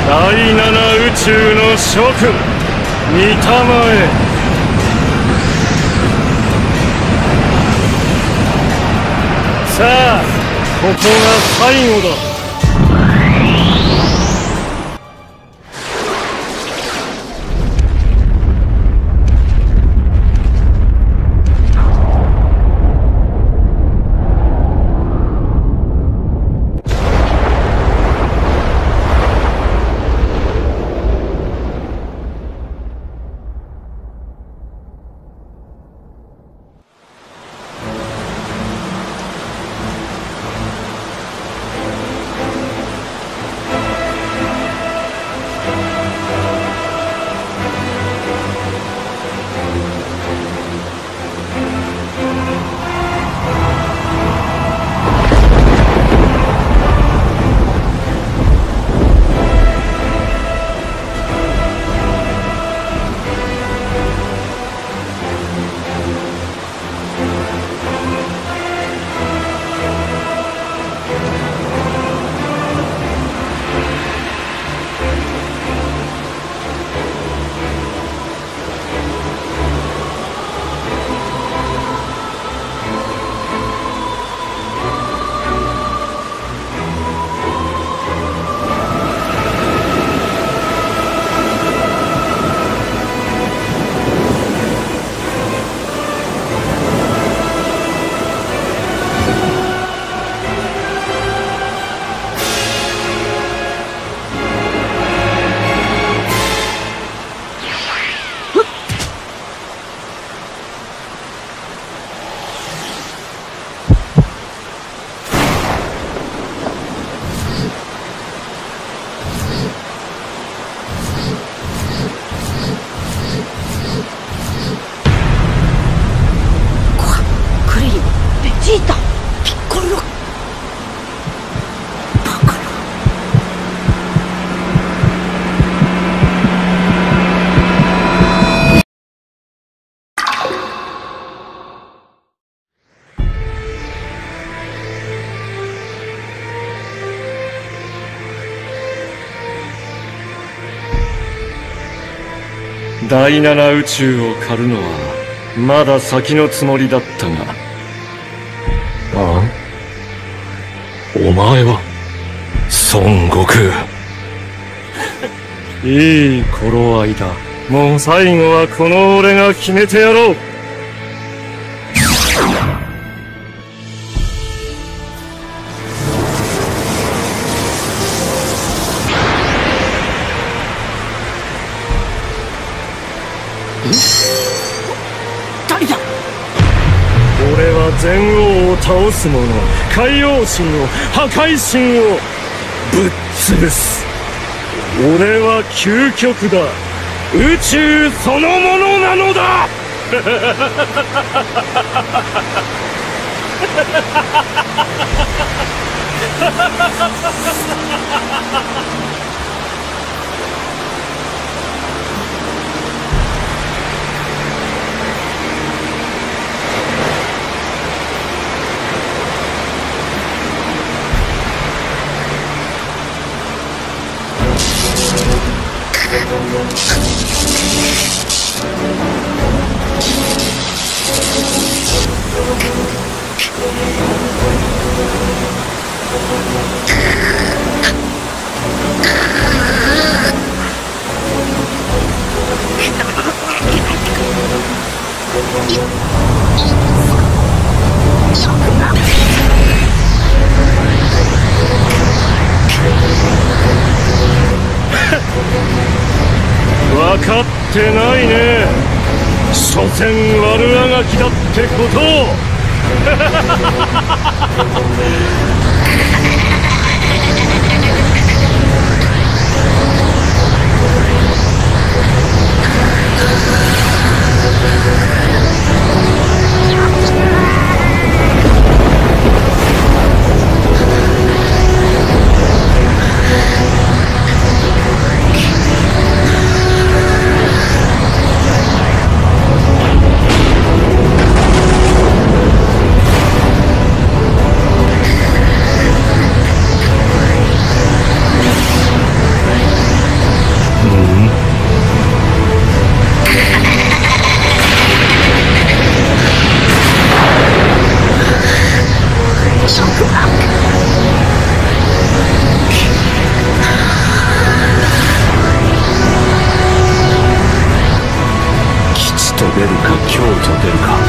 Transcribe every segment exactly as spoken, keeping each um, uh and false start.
第七宇宙の諸君、御霊へ。さあ、ここが最後だ。第七宇宙を狩るのはまだ先のつもりだったが。ああ、お前は孫悟空。いい頃合いだ。もう最後はこの俺が決めてやろう。 誰だ？ 俺は全王を倒す者、海王神を、破壊神をぶっ潰す。俺は究極だ。宇宙そのものなのだ。分かってないね。所詮悪あがきだってことを。 出るか京と出るか。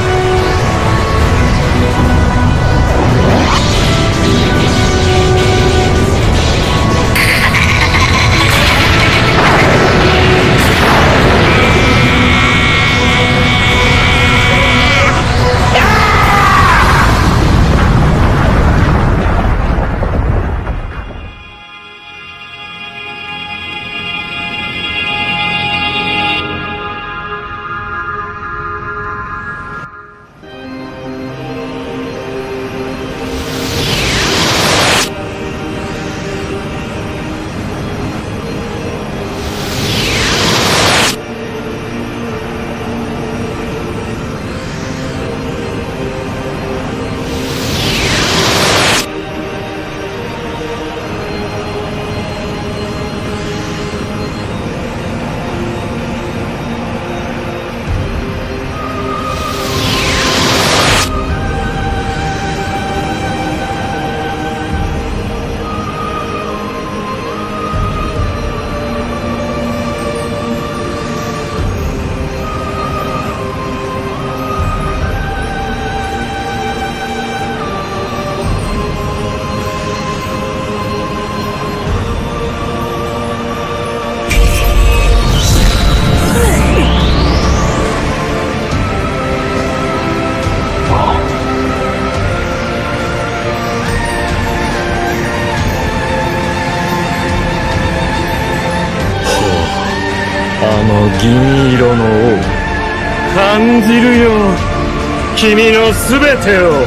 銀色の王、感じるよ君の全てを。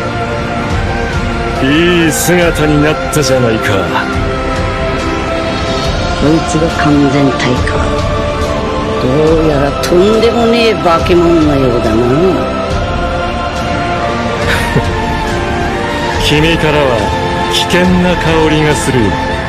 いい姿になったじゃないか。 こいつが完全体か。どうやらとんでもねえ化け物のようだな。 君からは危険な香りがする。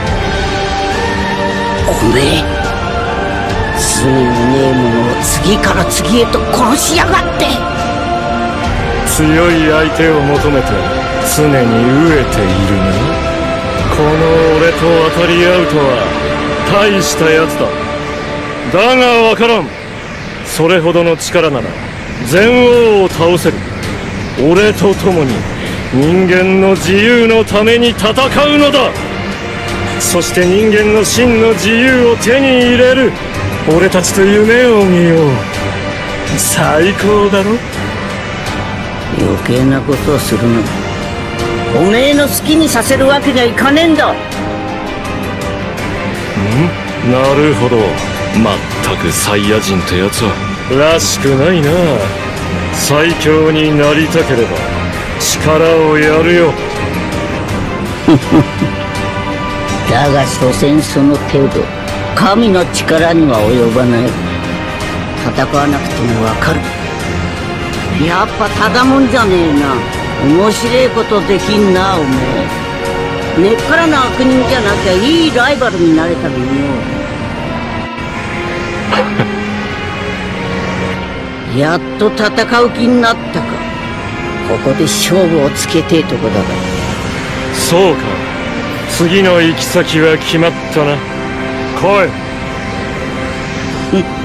おめえ罪のねえものを次から次へと殺しやがって。 強い相手を求めて常に飢えているな。この俺と当たり合うとは大したやつだ。だが分からん。それほどの力なら全王を倒せる。俺と共に人間の自由のために戦うのだ。そして人間の真の自由を手に入れる。俺たちと夢を見よう。最高だろ。 余計なことをするな。おめえの好きにさせるわけにはいかねえんだ。ん？ なるほど。まったくサイヤ人ってやつはらしくないな。最強になりたければ力をやるよ。 だが所詮その程度。神の力には及ばない。戦わなくてもわかる。やっぱただもんじゃねえな。面白いことできんなおめえ。根っからの悪人じゃなきゃいいライバルになれたのによ。やっと戦う気になったか。ここで勝負をつけてえとこだから。 そうか。次の行き先は決まったな。来い。